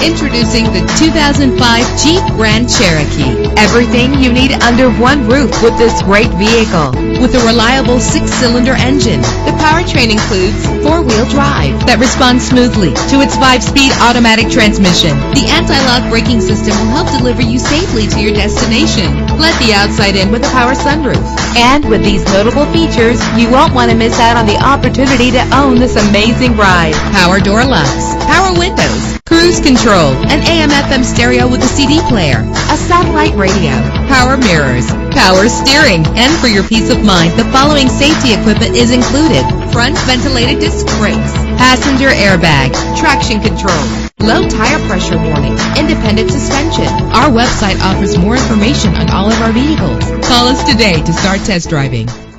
Introducing the 2005 Jeep Grand Cherokee. Everything you need under one roof with this great vehicle. With a reliable 6-cylinder engine, the powertrain includes 4-wheel drive that responds smoothly to its 5-speed automatic transmission. The anti-lock braking system will help deliver you safely to your destination. Let the outside in with a power sunroof. And with these notable features, you won't want to miss out on the opportunity to own this amazing ride. Power door locks, power windows, cruise control, an AM/FM stereo with a CD player, A satellite radio. power mirrors, power steering, and for your peace of mind, the following safety equipment is included: front ventilated disc brakes, passenger airbag, traction control, low tire pressure warning, independent suspension. Our website offers more information on all of our vehicles. Call us today to start test driving.